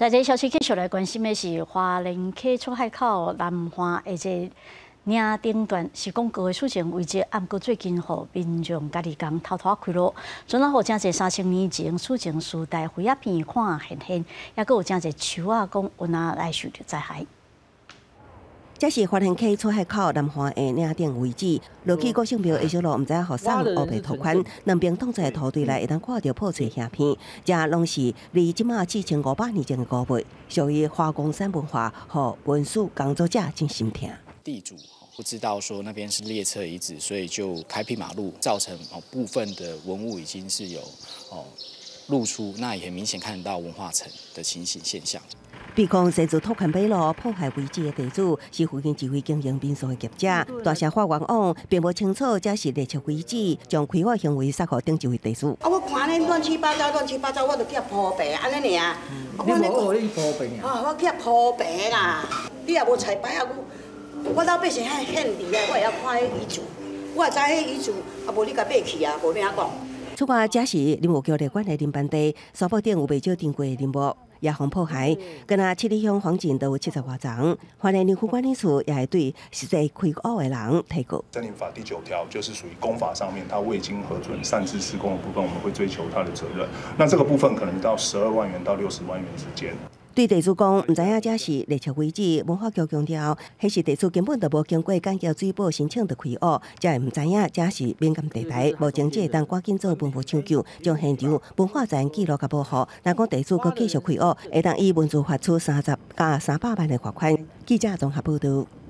在这消息继续来关心的是，花莲溪出海口南环的这岭顶段是讲过的事情为这，啊，不过最近互民众家己讲偷偷开路，准然后真侪3000年前事情时代灰鸦片看现现，也佫有真侪树仔讲有哪来受到灾害。 这是花莲溪出海口南环的岭顶位置，落去国姓庙的小路，唔知影学生乌白拖款，两边挡在土堆内，会当看到破碎影片，这拢是离即马4500年前的古迹，属于花岗山文化和文史工作者真心疼。 地主不知道说那边是列车遗址，所以就开辟马路，造成部分的文物已经是有露出，那也很明显看得到文化层的情形现象。 被控擅自拓宽马路、破坏遗址的地主是附近一位经营民宿的业者。大社法院网并无清楚这是列车遗址，将开发行为撒给顶一位地主。 我看恁乱七八糟，我就去铺白，安尼尔。 你无学铺白啊？ 我去铺白啦。你也无彩排啊？我老百姓遐现地啊，我会晓看迄遗嘱，我知迄遗嘱，啊无你甲买去啊，无咩讲。 此外，这是林务局列管的林班地，沙坡顶有未少定过的林木。 野防破坏，跟那七里乡黄景都有70多丛。花莲林区管理处也会对实际开挖的人提告。 森林法第9条就是属于公法上面，它未经核准擅自施工的部分，我们会追求它的责任。那这个部分可能到12万元到60万元之间。 对地主讲，唔知影这是列车遗址，文化局强调，迄是地主根本就无经过干桥水保申请就开挖，才会唔知影这是敏感地带，目前只会当赶紧做文物抢救，将现场文化财记录甲保护。若讲地主佮继续开挖，会当以文字罚出30到300万的罚款。记者综合报道。